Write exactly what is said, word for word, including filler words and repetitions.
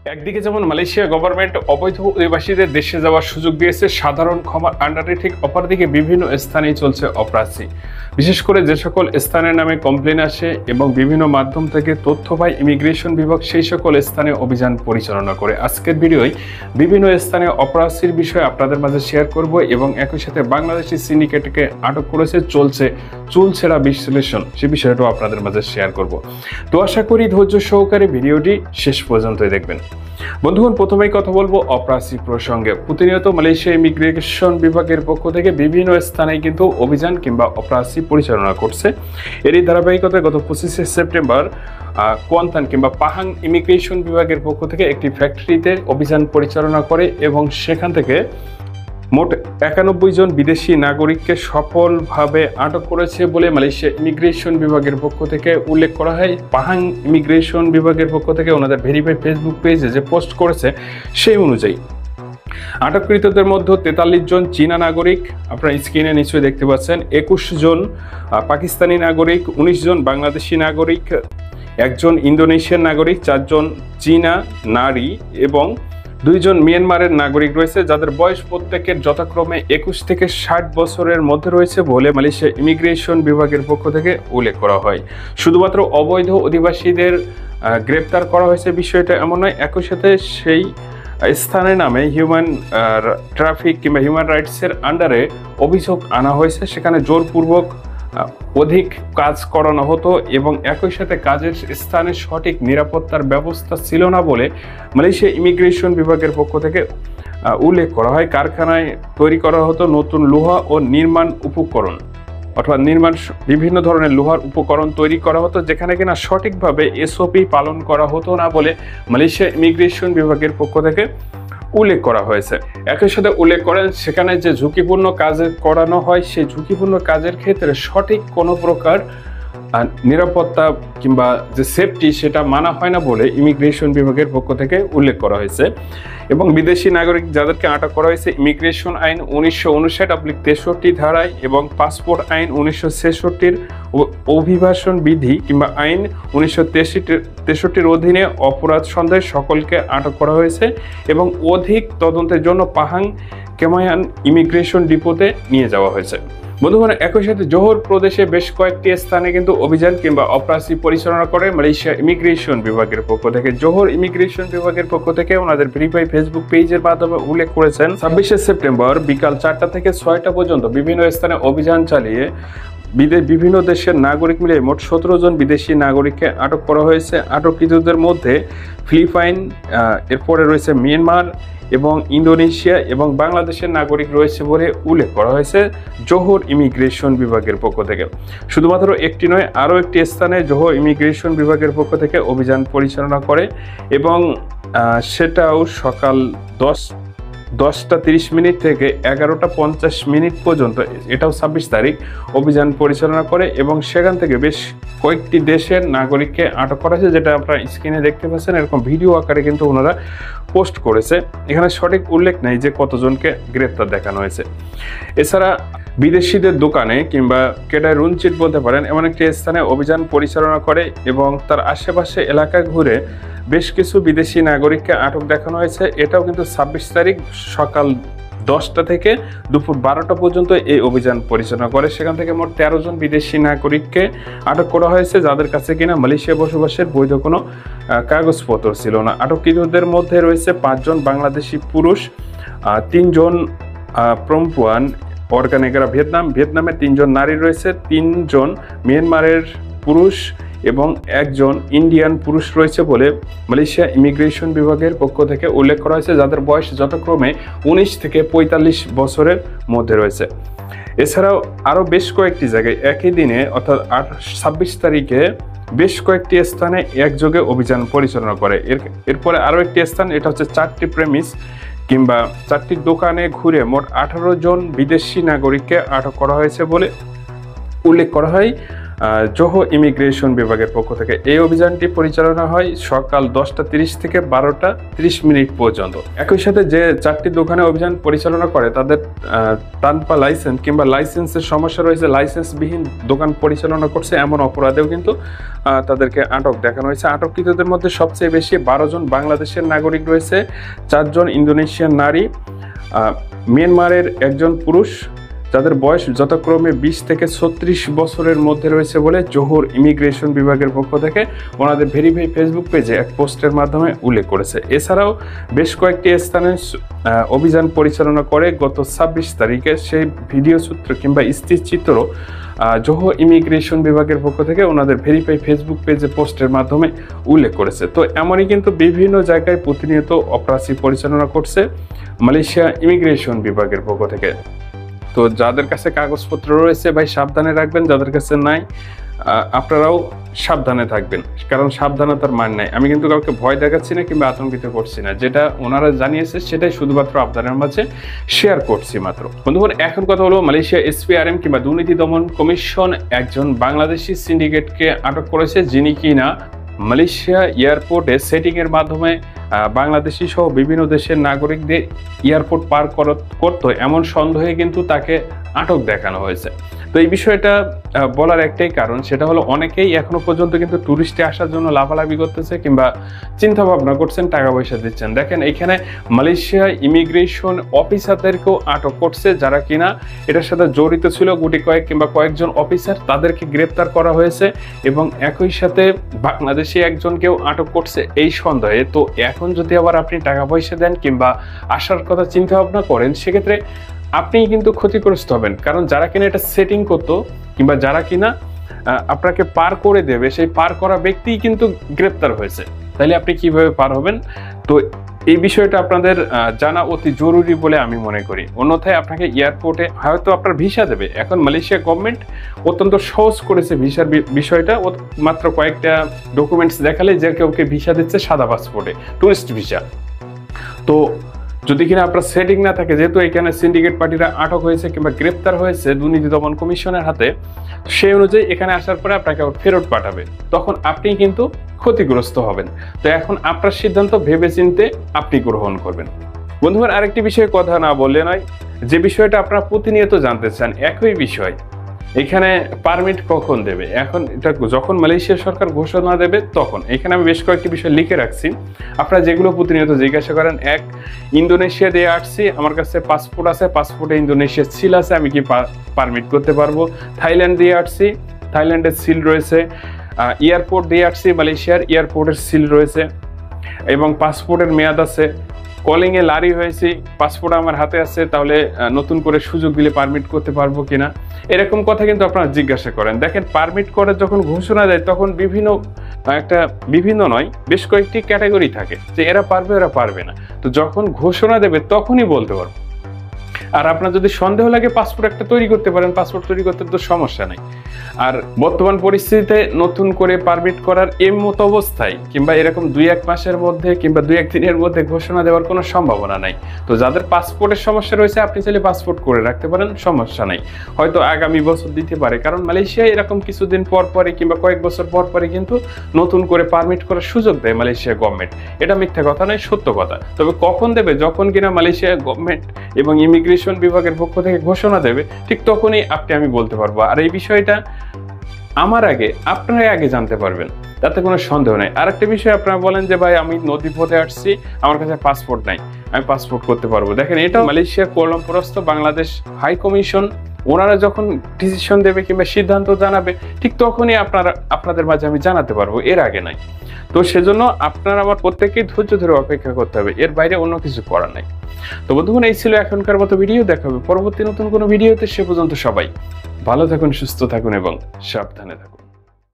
একদিকে যেমন Malaysia government অবৈধ অভিবাসীদের দেশে যাওয়ার সুযোগ দিয়েছে সাধারণ ক্ষমার আন্ডারে, ঠিক অপরদিকে বিভিন্ন স্থানেই চলছে অপরাধী। বিশেষ করে যে সকল স্থানের নামে কমপ্লেন আসে এবং বিভিন্ন মাধ্যম থেকে তথ্য পায় ইমিগ্রেশন বিভাগ, সেই সকল স্থানে অভিযান পরিচালনা করে। আজকের ভিডিওয় বিভিন্ন স্থানে অপরাধীর বিষয়ে আপনাদের মাঝে শেয়ার করব এবং একই সাথে বাংলাদেশি সিন্ডিকেটকে আটক করেছে চলছে চুলছেড়া বিশ্লেষণ, সে বিষয়টাও আপনাদের মাঝে শেয়ার করব। তো আশা করি ধৈর্য সহকারে ভিডিওটি শেষ পর্যন্তই দেখবেন। বন্ধুগণ, প্রথমেই কথা বলবো অপরাধী প্রসঙ্গে। প্রতিনিয়ত মালয়েশিয়া ইমিগ্রেশন বিভাগের পক্ষ থেকে বিভিন্ন স্থানে কিন্তু অভিযান কিংবা অপরাধী পরিচালনা করছে। এরই ধারাবাহিকতায় গত পঁচিশে সেপ্টেম্বর কোয়ান্তান কিংবা পাহাং ইমিগ্রেশন বিভাগের পক্ষ থেকে একটি ফ্যাক্টরিতে অভিযান পরিচালনা করে এবং সেখান থেকে মোট একানব্বই জন বিদেশি নাগরিককে সফলভাবে আটক করেছে বলে মালয়েশিয়া ইমিগ্রেশন বিভাগের পক্ষ থেকে উল্লেখ করা হয়। পাহাং ইমিগ্রেশন বিভাগের পক্ষ থেকে ওনাদের ভেরিফাইড ফেসবুক পেজে যে পোস্ট করেছে সেই অনুযায়ী আটককৃতদের মধ্যে তেতাল্লিশ জন চীনা নাগরিক, আপনারা স্ক্রিনে নিশ্চয়ই দেখতে পাচ্ছেন, একুশ জন পাকিস্তানি নাগরিক, উনিশ জন বাংলাদেশি নাগরিক, একজন ইন্দোনেশিয়ান নাগরিক, চারজন চীনা নারী এবং দুইজন মিয়ানমারের নাগরিক রয়েছে, যাদের বয়স প্রত্যেকের যথাক্রমে একুশ থেকে ষাট বছরের মধ্যে রয়েছে বলে মালয়েশিয়া ইমিগ্রেশন বিভাগের পক্ষ থেকে উল্লেখ করা হয়। শুধুমাত্র অবৈধ অধিবাসীদের গ্রেপ্তার করা হয়েছে বিষয়টা এমন নয়, একই সাথে সেই স্থানের নামে হিউম্যান ট্রাফিক কিংবা হিউম্যান রাইটসের আন্ডারে অভিযোগ আনা হয়েছে, সেখানে জোরপূর্বক অধিক কাজ করানো হতো এবং একই সাথে কাজের স্থানে সঠিক নিরাপত্তার ব্যবস্থা ছিল না বলে মালয়েশিয়া ইমিগ্রেশন বিভাগের পক্ষ থেকে উল্লেখ করা হয়। কারখানায় তৈরি করা হতো নতুন লোহা ও নির্মাণ উপকরণ অথবা নির্মাণ বিভিন্ন ধরনের লোহার উপকরণ তৈরি করা হতো, যেখানে কিনা সঠিকভাবে এসওপি পালন করা হতো না বলে মালয়েশিয়া ইমিগ্রেশন বিভাগের পক্ষ থেকে উল্লেখ করা হয়েছে। একই সাথে উল্লেখ করেন সেখানে যে ঝুঁকিপূর্ণ কাজ করানো হয় সেই ঝুঁকিপূর্ণ কাজের ক্ষেত্রে সঠিক কোনো প্রকার নিরাপত্তা কিংবা যে সেফটি সেটা মানা হয় না বলে ইমিগ্রেশন বিভাগের পক্ষ থেকে উল্লেখ করা হয়েছে। এবং বিদেশি নাগরিক যাদেরকে আটক করা হয়েছে ইমিগ্রেশন আইন উনিশশো উনষাট অব্লিক তেষট্টি ধারায় এবং পাসপোর্ট আইন উনিশশো ছেষট্টির অভিবাসন বিধি কিংবা আইন উনিশশো তেষট্টির তেষট্টির অধীনে অপরাধ সন্দেহে সকলকে আটক করা হয়েছে এবং অধিক তদন্তের জন্য পাহাং কেমায়ান ইমিগ্রেশন ডিপোতে নিয়ে যাওয়া হয়েছে। বন্ধুগণ, একই সাথে জোহর প্রদেশে বেশ কয়েকটি স্থানে কিন্তু অভিযান কিংবা অপরাধী পরিচালনা করে মালয়েশিয়া ইমিগ্রেশন বিভাগের পক্ষ থেকে। জোহর ইমিগ্রেশন বিভাগের পক্ষ থেকে ওনাদের ভেরিফাই ফেসবুক পেজের মাধ্যমে উল্লেখ করেছেন ছাব্বিশে সেপ্টেম্বর বিকাল চারটা থেকে ছয়টা পর্যন্ত বিভিন্ন স্থানে অভিযান চালিয়ে বিদেশ বিভিন্ন দেশের নাগরিক মিলে মোট সতেরো জন বিদেশি নাগরিককে আটক করা হয়েছে। আটককৃতদের মধ্যে ফিলিপাইন, এরপরে রয়েছে মিয়ানমার এবং ইন্দোনেশিয়া এবং বাংলাদেশের নাগরিক রয়েছে বলে উল্লেখ করা হয়েছে জোহর ইমিগ্রেশন বিভাগের পক্ষ থেকে। শুধুমাত্র একটি নয়, আরও একটি স্থানে জোহর ইমিগ্রেশন বিভাগের পক্ষ থেকে অভিযান পরিচালনা করে এবং সেটাও সকাল দশ দশটা তিরিশ মিনিট থেকে এগারোটা পঞ্চাশ মিনিট পর্যন্ত, এটাও ছাব্বিশ তারিখ অভিযান পরিচালনা করে এবং সেখান থেকে বেশ কয়েকটি দেশের নাগরিককে আটক করা হয়েছে, যেটা আপনারা স্ক্রিনে দেখতে পাচ্ছেন। এরকম ভিডিও আকারে কিন্তু ওনারা পোস্ট করেছে, এখানে সঠিক উল্লেখ নেই যে কতজনকে গ্রেপ্তার দেখানো হয়েছে। এছাড়া বিদেশিদের দোকানে কিংবা কেডায় রুনচিট বলতে পারেন এমন একটি স্থানে অভিযান পরিচালনা করে এবং তার আশেপাশে এলাকায় ঘুরে বেশ কিছু বিদেশি নাগরিককে আটক দেখানো হয়েছে। এটাও কিন্তু ছাব্বিশ তারিখ সকাল দশটা থেকে দুপুর বারোটা পর্যন্ত এই অভিযান পরিচালনা করে। সেখান থেকে মোট তেরো জন বিদেশি নাগরিককে আটক করা হয়েছে, যাদের কাছে কিনা মালয়েশিয়া বসবাসের বৈধ কোনো কাগজপত্র ছিল না। আটককৃতদের মধ্যে রয়েছে পাঁচজন বাংলাদেশি পুরুষ, তিনজন প্রম্পুয়ান অর্গানেগরা ভিয়েতনাম, ভিয়েতনামের তিনজন নারী রয়েছে, তিনজন মিয়ানমারের পুরুষ এবং একজন ইন্ডিয়ান পুরুষ রয়েছে বলে মালয়েশিয়া ইমিগ্রেশন বিভাগের পক্ষ থেকে উল্লেখ করা হয়েছে, যাদের বয়স যথাক্রমে উনিশ থেকে পঁয়তাল্লিশ বছরের মধ্যে রয়েছে। এছাড়াও আরও বেশ কয়েকটি জায়গায় একই দিনে অর্থাৎ আট ছাব্বিশ তারিখে বেশ কয়েকটি স্থানে একযোগে অভিযান পরিচালনা করে। এর এরপরে আরও একটি স্থান, এটা হচ্ছে চারটি প্রেমিস কিংবা চারটি দোকানে ঘুরে মোট আঠারো জন বিদেশি নাগরিককে আটক করা হয়েছে বলে উল্লেখ করা হয় জোহো ইমিগ্রেশন বিভাগের পক্ষ থেকে। এই অভিযানটি পরিচালনা হয় সকাল দশটা তিরিশ থেকে বারোটা তিরিশ মিনিট পর্যন্ত। একই সাথে যে চারটি দোকানে অভিযান পরিচালনা করে তাদের টানপা লাইসেন্স কিংবা লাইসেন্সের সমস্যা রয়েছে, লাইসেন্সবিহীন দোকান পরিচালনা করছে এমন অপরাধেও কিন্তু তাদেরকে আটক দেখানো হয়েছে। আটককৃতদের মধ্যে সবচেয়ে বেশি বারো জন বাংলাদেশের নাগরিক রয়েছে, চারজন ইন্দোনেশিয়ান নারী, মিয়ানমারের একজন পুরুষ, যাদের বয়স যথাক্রমে বিশ থেকে ছত্রিশ বছরের মধ্যে রয়েছে বলে জোহর ইমিগ্রেশন বিভাগের পক্ষ থেকে ওনাদের ভেরিফাই ফেসবুক পেজে এক পোস্টের মাধ্যমে উল্লেখ করেছে। এছাড়াও বেশ কয়েকটি স্থানে অভিযান পরিচালনা করে গত ছাব্বিশ তারিখে সেই ভিডিও সূত্র কিংবা স্থিরচিত্র জোহো ইমিগ্রেশন বিভাগের পক্ষ থেকে ওনাদের ভেরিফাই ফেসবুক পেজে পোস্টের মাধ্যমে উল্লেখ করেছে। তো এমনই কিন্তু বিভিন্ন জায়গায় প্রতিনিয়ত অপরাধী পরিচালনা করছে মালয়েশিয়া ইমিগ্রেশন বিভাগের পক্ষ থেকে। তো যাদের কাছে কাগজপত্র রয়েছে ভাই সাবধানে রাখবেন, যাদের কাছে নাই আপনারাও সাবধানে থাকবেন, কারণ সাবধানতার মান নাই। আমি কিন্তু কাউকে ভয় দেখাচ্ছি না কিংবা আতঙ্কিত করছি না, যেটা ওনারা জানিয়েছে সেটাই শুধুমাত্র আপনাদের মাঝে শেয়ার করছি মাত্র। বন্ধুগণ, এখন কথা হলো মালয়েশিয়া এসপিআরএম কিংবা দুর্নীতি দমন কমিশন একজন বাংলাদেশি সিন্ডিকেটকে আটক করেছে, যিনি কিনা মালয়েশিয়া এয়ারপোর্টে সেটিং এর মাধ্যমে বাংলাদেশি সহ বিভিন্ন দেশের নাগরিকদের এয়ারপোর্ট পার করতো এমন সন্দেহে কিন্তু তাকে আটক দেখানো হয়েছে। তো এই বিষয়টা বলার একটাই কারণ, সেটা হলো অনেকেই এখনো পর্যন্ত কিন্তু ট্যুরিস্টে আসার জন্য লাফালাফি করতেছে কিংবা চিন্তা ভাবনা করছেন, টাকা পয়সা দিচ্ছেন। দেখেন এইখানে মালয়েশিয়া ইমিগ্রেশন অফিসারদেরকেও আটক করছে, যারা কিনা এটার সাথে জড়িত ছিল, গুটি কয়েক কিংবা কয়েকজন অফিসার তাদেরকে গ্রেপ্তার করা হয়েছে এবং একই সাথে বাংলাদেশি একজনকেও আটক করছে এই সন্দেহে। তো এখন যদি আবার আপনি টাকা পয়সা দেন কিংবা আসার কথা চিন্তা ভাবনা করেন, সেক্ষেত্রে আপনি কিন্তু ক্ষতিগ্রস্ত হবেন, কারণ যারা কিনা এটা সেটিং করতো কিংবা যারা কিনা আপনাকে পার করে দেবে সেই পার করা ব্যক্তিই কিন্তু গ্রেপ্তার হয়েছে। তাহলে আপনি কিভাবে পার হবেন? তো এই বিষয়টা আপনাদের জানা অতি জরুরি বলে আমি মনে করি। অন্যথায় আপনাকে এয়ারপোর্টে হয়তো আপনার ভিসা দেবে। এখন মালয়েশিয়া গভর্নমেন্ট অত্যন্ত সহজ করেছে ভিসার বিষয়টা, মাত্র কয়েকটা ডকুমেন্টস দেখালে যে কেউকে ভিসা দিচ্ছে সাদা পাসপোর্টে, টুরিস্ট ভিসা। তো যদি কিনা আপনার সেটিং না থাকে, যেহেতু এখানে সিন্ডিকেট পার্টিরা আটক হয়েছে কিংবা গ্রেপ্তার হয়েছে দুর্নীতি দমন কমিশনের হাতে, সেই অনুযায়ী এখানে আসার পরে আপনাকে আবার ফেরত পাঠাবে, তখন আপনি কিন্তু ক্ষতিগ্রস্ত হবেন। তো এখন আপনার সিদ্ধান্ত ভেবেচিন্তে আপনি গ্রহণ করবেন। বন্ধুগণ, আরেকটি বিষয়ে কথা না বললে নয়, যে বিষয়টা আপনারা প্রতিনিয়ত জানতে চান, একই বিষয়, এখানে পারমিট কখন দেবে। এখন এটা যখন মালয়েশিয়া সরকার ঘোষণা দেবে তখন। এখানে আমি বেশ কয়েকটি বিষয় লিখে রাখছি, আপনারা যেগুলো প্রতিনিয়ত জিজ্ঞাসা করেন। এক, ইন্দোনেশিয়া দিয়ে আসছি, আমার কাছে পাসপোর্ট আছে, পাসপোর্টে ইন্দোনেশিয়ার সিল আছে, আমি কি পারমিট করতে পারবো? থাইল্যান্ড দিয়ে আসছি, থাইল্যান্ডের সিল রয়েছে। এয়ারপোর্ট দিয়ে আসছি, মালয়েশিয়ার এয়ারপোর্টের সিল রয়েছে এবং পাসপোর্টের মেয়াদ আছে। কলিংয়ে লারি হয়েছি, পাসপোর্ট আমার হাতে আছে, তাহলে নতুন করে সুযোগ দিলে পারমিট করতে পারবো কিনা, এরকম কথা কিন্তু আপনারা জিজ্ঞাসা করেন। দেখেন, পারমিট করার যখন ঘোষণা দেয় তখন বিভিন্ন একটা বিভিন্ন নয় বেশ কয়েকটি ক্যাটাগরি থাকে যে এরা পারবে এরা পারবে না। তো যখন ঘোষণা দেবে তখনই বলতে পারবো। আর আপনার যদি সন্দেহ লাগে, পাসপোর্ট একটা তৈরি করতে পারেন, পাসপোর্ট তৈরি করতে তো সমস্যা নেই। আর বর্তমান পরিস্থিতিতে নতুন করে পারমিট করার এই মতো অবস্থায় কিংবা এরকম দুই এক মাসের মধ্যে কিংবা দুই এক দিনের মধ্যে ঘোষণা দেওয়ার কোনো সম্ভাবনা নাই। তো যাদের পাসপোর্টের সমস্যা রয়েছে, আপনি চাইলে পাসপোর্ট করে রাখতে পারেন, সমস্যা নেই। হয়তো আগামী বছর দিতে পারে, কারণ মালয়েশিয়া এরকম কিছুদিন পর পরে কিংবা কয়েক বছর পর পরে কিন্তু নতুন করে পারমিট করার সুযোগ দেয় মালয়েশিয়া গভর্নমেন্ট। এটা মিথ্যা কথা নয়, সত্য কথা। তবে কখন দেবে? যখন কিনা মালয়েশিয়া গভর্নমেন্ট এবং ইমিগ্রেশন বিভাগের পক্ষ থেকে ঘোষণা দেবে, ঠিক তখনই আপনি আমি বলতে পারবো। আর এই বিষয়টা আমার আগে আপনারাই আগে জানতে পারবেন, তাতে কোনো সন্দেহ নেই। আর একটা বিষয়, আপনারা বলেন যে ভাই আমি নদী পথে আসছি, আমার কাছে পাসপোর্ট নাই, আমি পাসপোর্ট করতে পারবো। দেখেন, এটা মালয়েশিয়ার কোয়ালালামপুরস্থ বাংলাদেশ হাই কমিশন, ওনারা যখন ডিসিশন দেবে কিংবা সিদ্ধান্ত জানাবে, ঠিক তখনই আপনারা আপনাদের মাঝে আমি জানাতে পারবো, এর আগে নাই। তো সেজন্য আপনারা আমার প্রত্যেককেই ধৈর্য ধরে অপেক্ষা করতে হবে, এর বাইরে অন্য কিছু করার নাই। তো বন্ধুগণ, এই ছিল এখনকার মতো ভিডিও। দেখা হবে পরবর্তী নতুন কোনো ভিডিওতে। সে পর্যন্ত সবাই ভালো থাকুন, সুস্থ থাকুন এবং সাবধানে থাকুন।